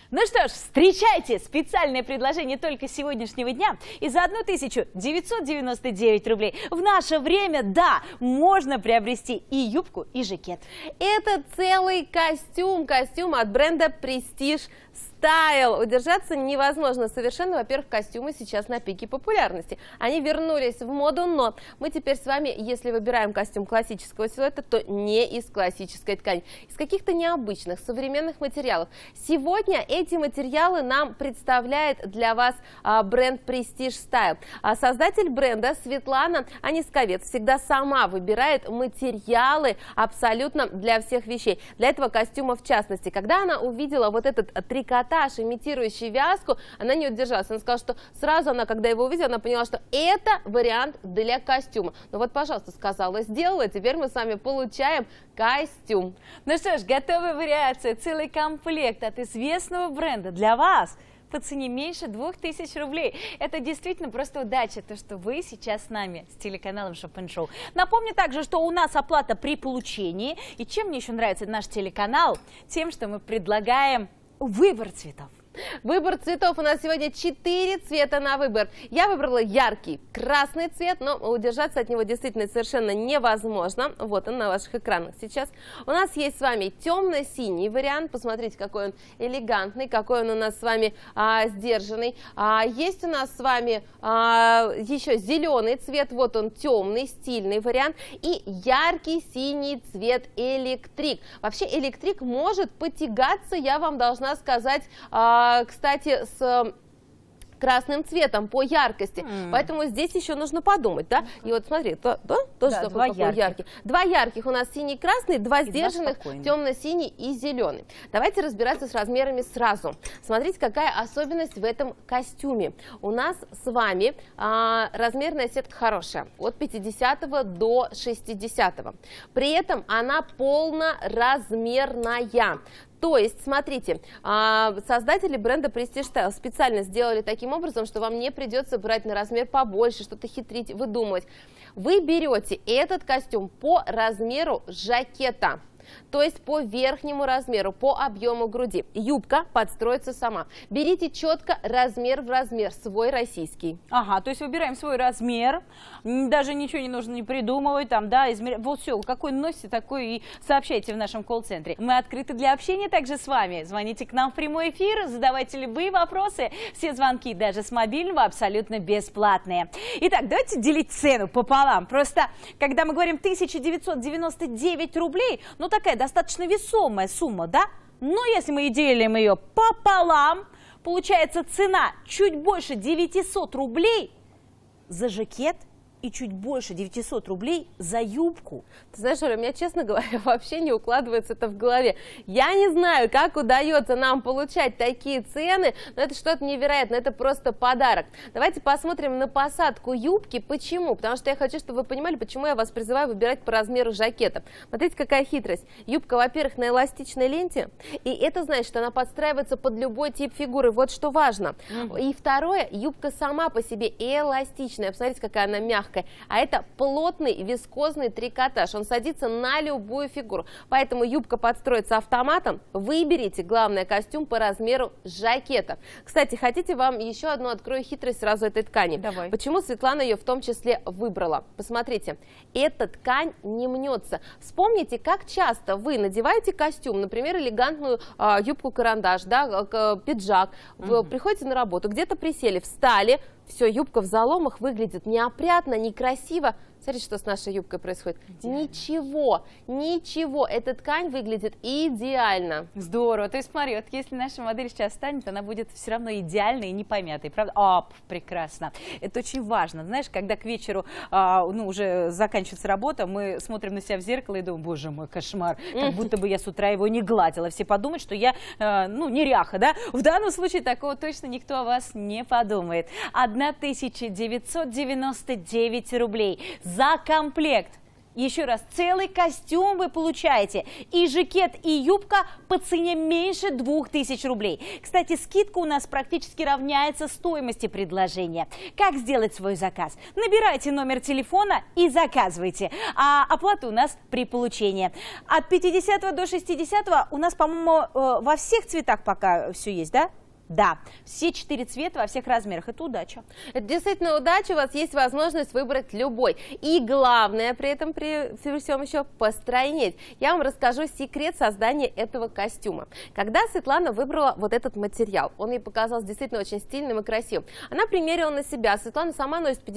Ну что ж, встречайте специальное предложение только сегодняшнего дня. И за 1999 рублей в наше время, да, можно приобрести и юбку, и жакет. Это целый костюм от бренда Prestige Style. Удержаться невозможно совершенно. Во-первых, костюмы сейчас на пике популярности. Они вернулись в моду, но мы теперь с вами, если выбираем костюм классического силуэта, то не из классической ткани, из каких-то необычных современных материалов. Сегодня эти материалы нам представляет для вас бренд Prestige Style. Создатель бренда Светлана Анисковец всегда сама выбирает материалы абсолютно для всех вещей. Для этого костюма в частности. Когда она увидела вот этот трикотаж, имитирующий вязку, она не удержалась. Она сказала, что сразу она, когда его увидела, она поняла, что это вариант для костюма. Ну вот, пожалуйста, сказала, сделала. Теперь мы с вами получаем костюм. Ну что ж, готовая вариация, целый комплект от известного бренда для вас по цене меньше 2000 рублей. Это действительно просто удача, то, что вы сейчас с нами, с телеканалом Шопен Шоу. Напомню также, что у нас оплата при получении. И чем мне еще нравится наш телеканал? Тем, что мы предлагаем выбор цветов. Выбор цветов у нас сегодня 4 цвета на выбор. Я выбрала яркий красный цвет, но удержаться от него действительно совершенно невозможно. Вот он на ваших экранах сейчас. У нас есть с вами темно-синий вариант. Посмотрите, какой он элегантный, какой он у нас с вами сдержанный. Есть у нас с вами еще зеленый цвет. Вот он темный, стильный вариант. И яркий синий цвет электрик. Вообще электрик может потягаться, я вам должна сказать, кстати, с красным цветом по яркости, поэтому здесь еще нужно подумать, да? И вот смотри, тоже такой яркий. Два ярких у нас синий, красный, два сдержанных, темно-синий и зеленый. Давайте разбираться с размерами сразу. Смотрите, какая особенность в этом костюме. У нас с вами размерная сетка хорошая, от 50 до 60. При этом она полноразмерная. То есть, смотрите, создатели бренда Prestige Style специально сделали таким образом, что вам не придется брать на размер побольше, что-то хитрить, выдумывать. Вы берете этот костюм по размеру жакета. То есть по верхнему размеру, по объему груди. Юбка подстроится сама. Берите четко размер в размер, свой российский. Ага, то есть выбираем свой размер, даже ничего не нужно не придумывать, там, да, измерять. Вот все, какой носите, такой и сообщайте в нашем колл-центре. Мы открыты для общения также с вами. Звоните к нам в прямой эфир, задавайте любые вопросы. Все звонки, даже с мобильного, абсолютно бесплатные. Итак, давайте делить цену пополам. Просто, когда мы говорим 1999 рублей, ну, такая достаточно весомая сумма, да? Но если мы делим ее пополам, получается цена чуть больше 900 рублей за жакет и чуть больше 900 рублей за юбку. Ты знаешь, Оля, у меня, честно говоря, вообще не укладывается это в голове. Я не знаю, как удается нам получать такие цены, но это что-то невероятное, это просто подарок. Давайте посмотрим на посадку юбки. Почему? Потому что я хочу, чтобы вы понимали, почему я вас призываю выбирать по размеру жакета. Смотрите, какая хитрость. Юбка, во-первых, на эластичной ленте, и это значит, что она подстраивается под любой тип фигуры. Вот что важно. И второе, юбка сама по себе эластичная. Посмотрите, какая она мягкая. А это плотный вискозный трикотаж. Он садится на любую фигуру. Поэтому юбка подстроится автоматом. Выберите, главное, костюм по размеру жакета. Кстати, хотите, вам еще одну открою хитрость сразу этой ткани? Давай. Почему Светлана ее в том числе выбрала? Посмотрите, эта ткань не мнется. Вспомните, как часто вы надеваете костюм, например, элегантную юбку-карандаш, да, пиджак, приходите на работу, где-то присели, встали, все, юбка в заломах выглядит неопрятно, некрасиво. Смотрите, что с нашей юбкой происходит. Ничего, эта ткань выглядит идеально. Здорово. То есть смотри, вот если наша модель сейчас станет, она будет все равно идеальной и не помятой, правда? Прекрасно. Это очень важно. Знаешь, когда к вечеру уже заканчивается работа, мы смотрим на себя в зеркало и думаем, боже мой, кошмар, как будто бы я с утра его не гладила. Все подумают, что я, неряха, да? В данном случае такого точно никто о вас не подумает. 1999 рублей за комплект Еще раз, целый костюм вы получаете. И жакет, и юбка по цене меньше 2000 рублей. Кстати, скидка у нас практически равняется стоимости предложения. Как сделать свой заказ? Набирайте номер телефона и заказывайте. А оплата у нас при получении. От 50 до 60 у нас, по-моему, во всех цветах пока все есть, да? Да, все 4 цвета во всех размерах. Это удача. Это действительно удача, у вас есть возможность выбрать любой. И главное при этом, при всем еще, постройнеть. Я вам расскажу секрет создания этого костюма. Когда Светлана выбрала вот этот материал, он ей показался действительно очень стильным и красивым. Она примерила на себя. Светлана сама носит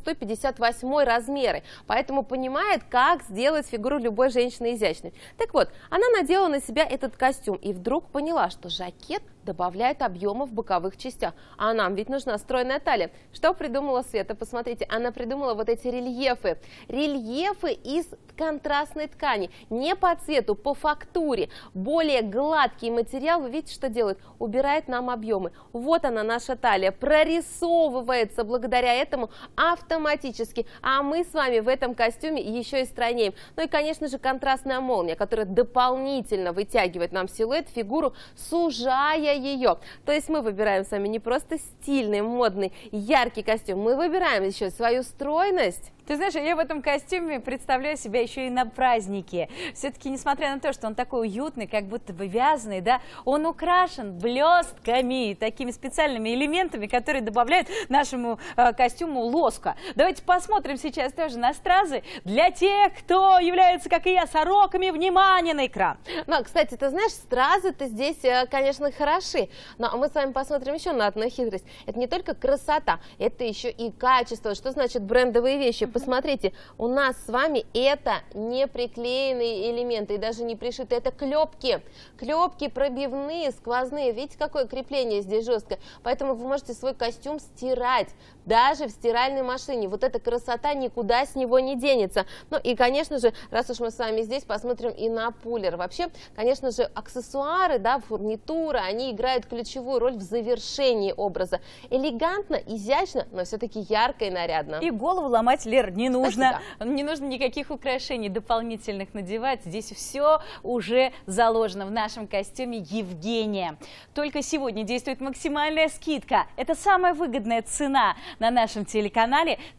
56-58 размеры, поэтому понимает, как сделать фигуру любой женщины изящной. Так вот, она надела на себя этот костюм и вдруг поняла, что жакет добавляет объема в боковых частях. А нам ведь нужна стройная талия. Что придумала Света? Посмотрите, она придумала вот эти рельефы. Рельефы из контрастной ткани. Не по цвету, по фактуре. Более гладкий материал, вы видите, что делает? Убирает нам объемы. Вот она, наша талия. Прорисовывается благодаря этому автоматически. А мы с вами в этом костюме еще и стройнеем. Ну и, конечно же, контрастная молния, которая дополнительно вытягивает нам силуэт, фигуру, сужая ее. То есть мы выбираем с вами не просто стильный, модный, яркий костюм, мы выбираем еще свою стройность. Ты знаешь, я в этом костюме представляю себя еще и на празднике. Все-таки, несмотря на то, что он такой уютный, как будто бы вязаный, да, он украшен блестками, такими специальными элементами, которые добавляют нашему костюму лоска. Давайте посмотрим сейчас тоже на стразы для тех, кто является, как и я, сороками. Внимание на экран. Ну, кстати, ты знаешь, стразы-то здесь, конечно, хороши, но мы с вами посмотрим еще на одну хитрость. Это не только красота, это еще и качество. Что значит брендовые вещи? Посмотрите, у нас с вами это не приклеенные элементы и даже не пришиты, это клепки. Клепки пробивные, сквозные. Видите, какое крепление здесь жесткое? Поэтому вы можете свой костюм стирать даже в стиральной машине. Вот эта красота никуда с него не денется. Ну и, конечно же, раз уж мы с вами здесь, посмотрим и на пуллер. Вообще, конечно же, аксессуары, да, фурнитура, они играют ключевую роль в завершении образа. Элегантно, изящно, но все-таки ярко и нарядно. И голову ломать, Лер, не нужно. Кстати, да. Не нужно никаких украшений дополнительных надевать. Здесь все уже заложено в нашем костюме Евгения. Только сегодня действует максимальная скидка. Это самая выгодная цена на нашем телеканале —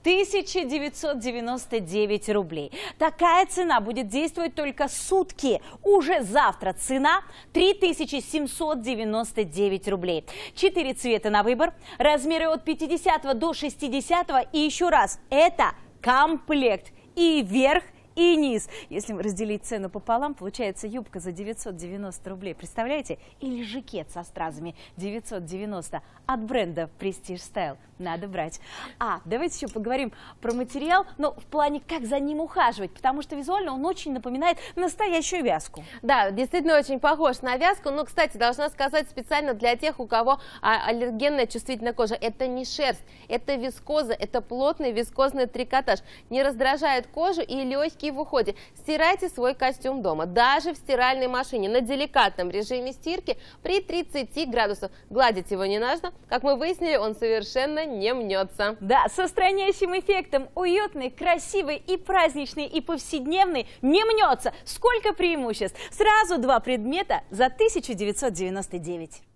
1999 рублей. Такая цена будет действовать только сутки. Уже завтра цена — 3799 рублей. 4 цвета на выбор, размеры от 50 до 60. И еще раз, это комплект и верх, и низ. Если разделить цену пополам, получается юбка за 990 рублей. Представляете? Или жакет со стразами 990 от бренда Prestige Style. Надо брать. Давайте еще поговорим про материал, но в плане, как за ним ухаживать, потому что визуально он очень напоминает настоящую вязку. Да, действительно очень похож на вязку, но, кстати, должна сказать специально для тех, у кого аллергенная чувствительная кожа. Это не шерсть, это вискоза, это плотный вискозный трикотаж. Не раздражает кожу и легкий в уходе. Стирайте свой костюм дома, даже в стиральной машине, на деликатном режиме стирки при 30 градусах. Гладить его не нужно. Как мы выяснили, он совершенно не мнется. Да, со странящим эффектом, уютный, красивый и праздничный, и повседневный, не мнется. Сколько преимуществ! Сразу 2 предмета за 1999.